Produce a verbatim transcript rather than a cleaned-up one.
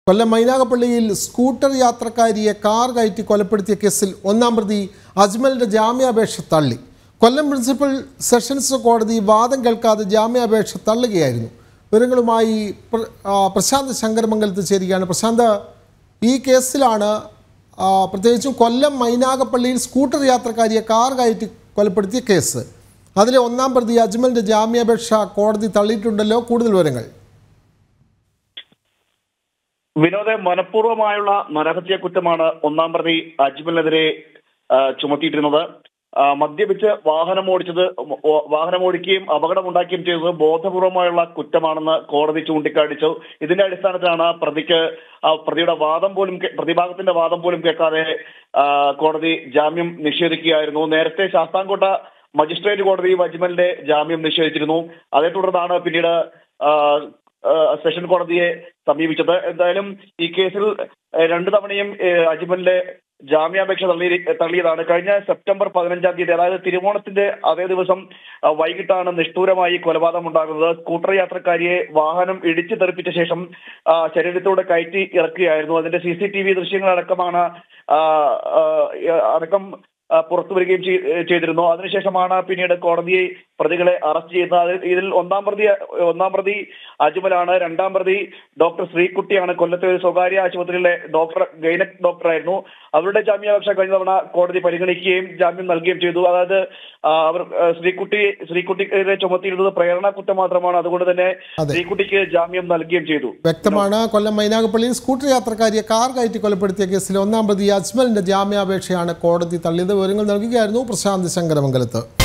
കൊല്ലം മൈനാഗപ്പള്ളിയിൽ scooter യാത്രക്കാരിയെ car കയറ്റി കൊലപ്പെടുത്തിയ കേസിൽ ഒന്നാം പ്രതി അജ്മലിന്റെ ജാമ്യാപേക്ഷ തള്ളി. കൊല്ലം പ്രിൻസിപ്പൽ സെഷൻസ് കോടതി വാദം കേൾക്കാതെ ജാമ്യാപേക്ഷ തള്ളുകയായിരുന്നു. വിവരങ്ങളുമായി പ്രശാന്ത് ശങ്കരമംഗലത്ത് ചേരുകയാണ്. പ്രശാന്ത്, ഈ കേസിലാണ് പ്രത്യേകിച്ചും കൊല്ലം മൈനാഗപ്പള്ളിയിൽ സ്കൂട്ടർ യാത്രക്കാരിയെ കാർ കയറ്റി കൊലപ്പെടുത്തിയ കേസ്. അതിലെ ഒന്നാം പ്രതി അജ്മലിന്റെ ജാമ്യാപേക്ഷ കോടതി തള്ളിയിട്ടുണ്ടല്ലോ. കൂടുതൽ വിവരങ്ങൾ. വിനോദ മനഃപൂർവ്വമായുള്ള നരഹത്യ കുറ്റമാണ് ഒന്നാം പ്രതി അജ്മലിനെതിരെ ചുമത്തിയിട്ടിരുന്നത്. മദ്യപിച്ച് വാഹനം ഓടിച്ചത് വാഹനമോടിക്കുകയും അപകടമുണ്ടാക്കുകയും ചെയ്തത് ബോധപൂർവമായുള്ള കുറ്റമാണെന്ന് കോടതി ചൂണ്ടിക്കാണിച്ചു. ഇതിന്റെ അടിസ്ഥാനത്തിലാണ് പ്രതിക്ക് പ്രതിയുടെ വാദം പോലും പ്രതിഭാഗത്തിന്റെ വാദം പോലും കേൾക്കാതെ കോടതി ജാമ്യം നിഷേധിക്കുകയായിരുന്നു. നേരത്തെ ശാസ്താംകോട്ട മജിസ്ട്രേറ്റ് കോടതി അജ്മലിന്റെ ജാമ്യം നിഷേധിച്ചിരുന്നു. അതേ തുടർന്നാണ് പിന്നീട് സെഷൻ കോടതിയെ സമീപിച്ചത്. എന്തായാലും ഈ കേസിൽ രണ്ടു തവണയും അജ്മലിന്റെ ജാമ്യാപേക്ഷ തള്ളി തള്ളിയതാണ്. കഴിഞ്ഞ സെപ്റ്റംബർ പതിനഞ്ചാം തീയതി, അതായത് തിരുവോണത്തിന്റെ അതേ ദിവസം വൈകിട്ടാണ് നിഷ്ഠൂരമായി കൊലപാതകം ഉണ്ടാകുന്നത്. സ്കൂട്ടർ യാത്രക്കാരിയെ വാഹനം ഇടിച്ചു തെറിപ്പിച്ച ശേഷം ശരീരത്തോടെ കയറ്റി ഇറക്കുകയായിരുന്നു. അതിന്റെ സി സി ടി വി ദൃശ്യങ്ങളടക്കമാണ് അടക്കം പുറത്തു വരികയും ചെയ്തിരുന്നു. അതിനുശേഷമാണ് പിന്നീട് കോടതിയെ പ്രതികളെ അറസ്റ്റ് ചെയ്യുന്നത്. ഇതിൽ ഒന്നാം പ്രതി ഒന്നാം പ്രതി അജ്മലാണ്. രണ്ടാം പ്രതി ഡോക്ടർ ശ്രീകുട്ടിയാണ്. കൊല്ലത്തെ ഒരു സ്വകാര്യ ആശുപത്രിയിലെ ഡോക്ടർ ഗൈനക് ഡോക്ടറായിരുന്നു. അവരുടെ ജാമ്യാപേക്ഷ കഴിഞ്ഞ തവണ കോടതി പരിഗണിക്കുകയും ജാമ്യം നൽകുകയും ചെയ്തു. അതായത് അവർ ശ്രീകുട്ടി ശ്രീകുട്ടിക്കെതിരെ ചുമത്തിയിരുന്നത് പ്രേരണ കുറ്റം മാത്രമാണ്. അതുകൊണ്ട് തന്നെ ശ്രീകുട്ടിക്ക് ജാമ്യം നൽകുകയും ചെയ്തു. വ്യക്തമാണ്. കൊല്ലം മൈനാഗപ്പള്ളിയിൽ സ്കൂട്ടർ യാത്രക്കാരിയെ കാർ കയറ്റി കൊലപ്പെടുത്തിയ കേസിൽ ഒന്നാം പ്രതി അജ്മലിന്റെ ജാമ്യാപേക്ഷയാണ് കോടതി തള്ളിയത്. വിവരങ്ങൾ നൽകുകയായിരുന്നു പ്രശാന്ത് ശങ്കരമംഗലത്ത്.